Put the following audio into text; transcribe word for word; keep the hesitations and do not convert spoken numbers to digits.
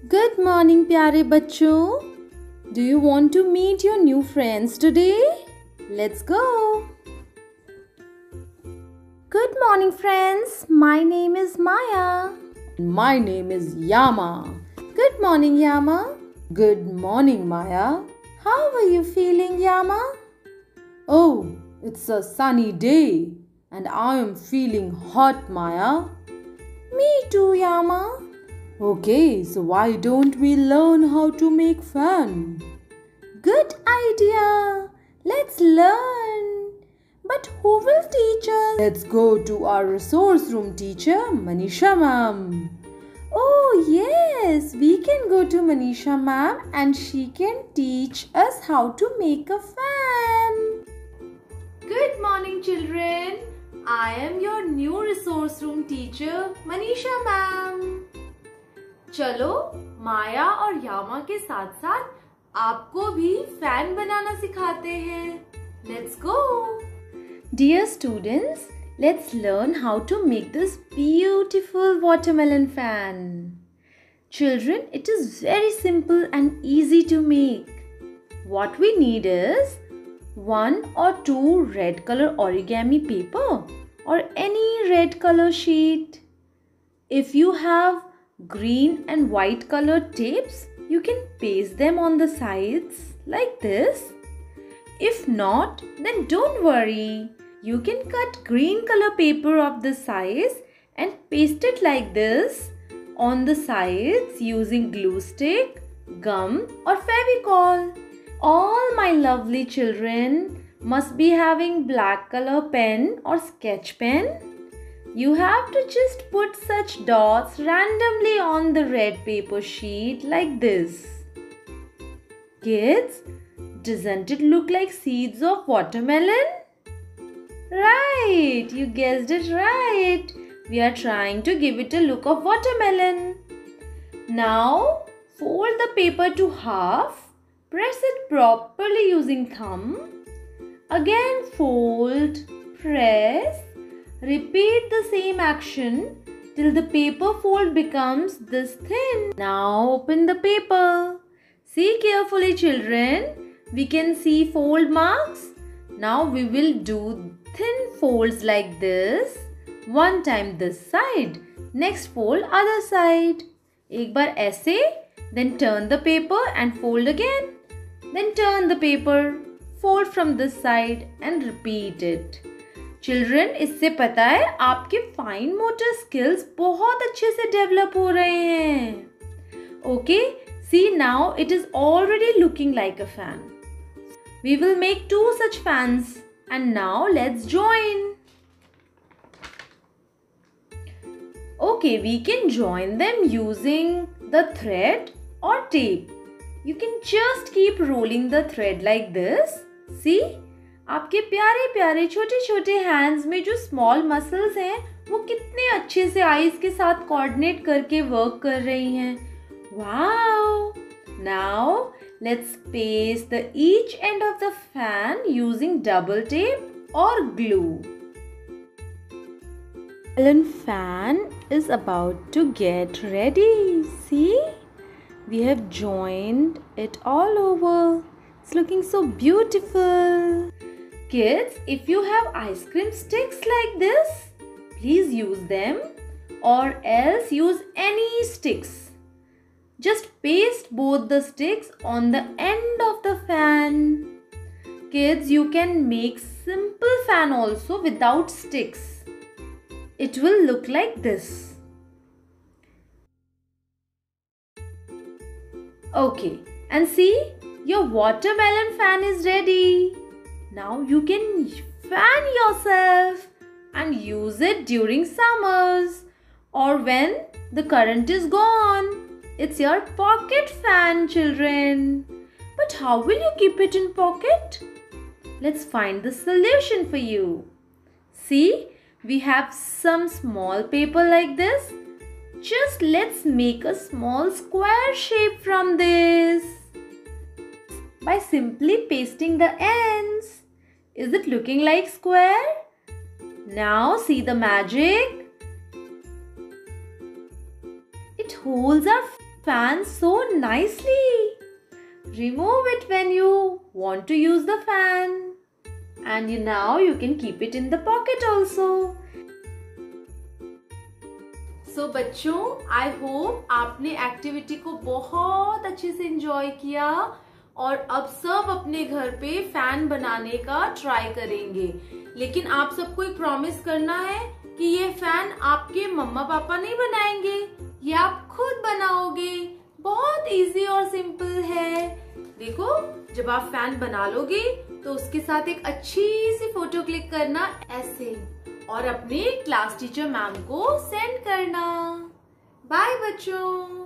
Good morning प्यारे बच्चों. Do you want to meet your new friends today? Let's go. Good morning friends. My name is Maya. My name is Yama. Good morning Yama. Good morning Maya. How are you feeling Yama? Oh, it's a sunny day and I am feeling hot Maya. Me too Yama. Okay, so why don't we learn how to make fan? Good idea. Let's learn. But who will teach us? Let's go to our resource room teacher, Manisha ma'am. Oh yes, we can go to Manisha ma'am and she can teach us how to make a fan. Good morning children. I am your new resource room teacher, Manisha ma'am. चलो माया और यामा के साथ साथ आपको भी fan बनाना सिखाते हैं. Let's go. Dear students, let's learn how to make this beautiful watermelon fan. Children, it is very simple and easy to make. What we need is one or two red color origami paper or any red color sheet. If you have green and white colored tapes, you can paste them on the sides like this. If not, then don't worry. You can cut green color paper of this size and paste it like this on the sides using glue stick, gum or Fevicol. All my lovely children must be having black color pen or sketch pen. You have to just put such dots randomly on the red paper sheet like this. Kids, doesn't it look like seeds of watermelon? Right, you guessed it right. We are trying to give it a look of watermelon. Now, fold the paper to half. Press it properly using thumb. Again fold, press. Repeat the same action till the paper fold becomes this thin. Now open the paper. See carefully children. We can see fold marks. Now we will do thin folds like this. One time this side. Next fold other side. एक बार ऐसे. Then turn the paper and fold again. Then turn the paper. Fold from this side and repeat it. Children, इससे पता है आपके fine motor skills बहुत अच्छे से develop हो रहे हैं. Okay, see now it is already looking like a fan. We will make two such fans and now let's join. Okay, we can join them using the thread और tape. You can just keep rolling the thread like this. See, आपके प्यारे प्यारे छोटे छोटे hands में जो small muscles हैं वो कितने अच्छे से आईज के साथ कोऑर्डिनेट करके वर्क कर रही हैं. Wow! Now let's paste the each end of the fan using double tape और glue. Watermelon fan is about to get ready. See? We have joined it all over. It's looking so beautiful. Kids, if you have ice cream sticks like this, please use them or else use any sticks. Just paste both the sticks on the end of the fan. Kids, you can make simple fan also without sticks. It will look like this. Okay, and see, your watermelon fan is ready. Now you can fan yourself and use it during summers or when the current is gone. It's your pocket fan, children. But how will you keep it in pocket? Let's find the solution for you. See, we have some small paper like this. Just let's make a small square shape from this by simply pasting the ends. Is it looking like square? Now see the magic. It holds our fan so nicely. Remove it when you want to use the fan. And you now you can keep it in the pocket also. So बच्चों, I hope आपने activity को बहुत अच्छे से enjoy किया और अब सब अपने घर पे फैन बनाने का ट्राई करेंगे। लेकिन आप सबको एक प्रॉमिस करना है कि ये फैन आपके मम्मा पापा नहीं बनाएंगे, ये आप खुद बनाओगे। बहुत इजी और सिंपल है। देखो, जब आप फैन बना लोगे तो उसके साथ एक अच्छी सी फोटो क्लिक करना ऐसे और अपने क्लास टीचर मैम को सेंड करना। बाय बच्चों।